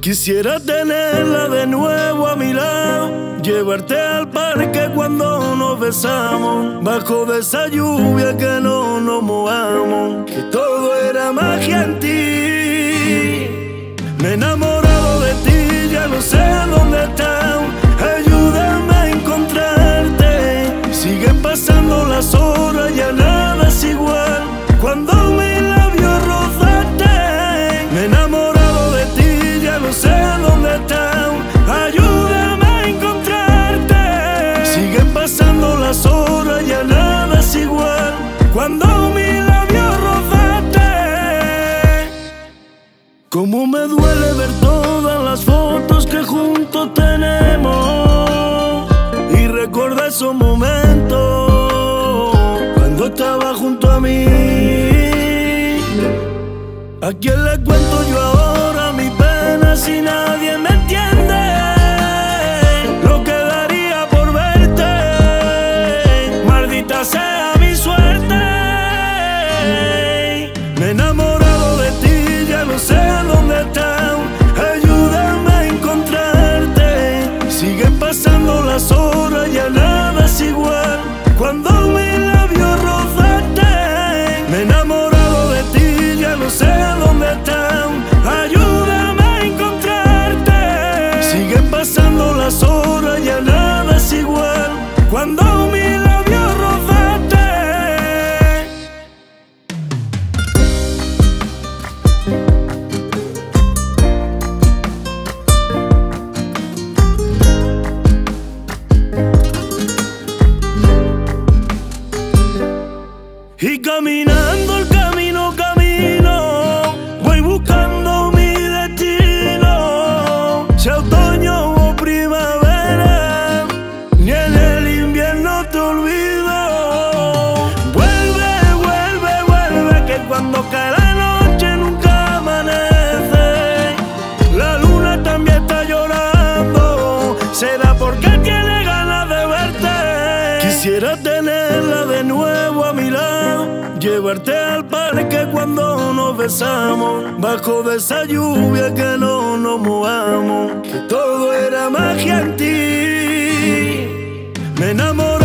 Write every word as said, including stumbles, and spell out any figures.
Quisiera tenerla de nuevo a mi lado, llevarte al parque cuando nos besamos, bajo de esa lluvia que no nos mojamos, que todo era magia en ti. Me he enamorado de ti, ya no sé dónde estás, ayúdame a encontrarte. Siguen pasando las horas, ya nada es igual cuando mis labios rozaste. Me he enamorado de ti, ya no sé dónde estás, ayúdame a encontrarte. Siguen pasando las horas, ya nada es igual cuando mis labios rozaste. Cómo me duele ver todas las fotos que juntos tenemos y recordar esos momentos cuando estaba junto a mí. ¿A quién le cuento yo ahora mi pena si nadie me entiende? Lo que daría por verte, maldita sea mi suerte. Me he enamorado de ti, ya no sé dónde estás, ayúdame a encontrarte. Siguen pasando las horas, ya nada es igual cuando mis labios rozaste. Me he enamorado de ti, ya no sé dónde estás, ayúdame a encontrarte. Siguen pasando las horas, ya nada es igual cuando mis labios rozaste. Y caminando el camino, camino, voy buscando mi destino. Sea otoño o primavera, ni en el invierno te olvido. Vuelve, vuelve, vuelve, que cuando cae la noche nunca amanece. La luna también está llorando, será porque tiene ganas de verte. Quisiera tenerla de nuevo a mi lado, llevarte al parque cuando nos besamos, bajo de esa lluvia que no nos mojamos, que todo era magia en ti. Me enamoré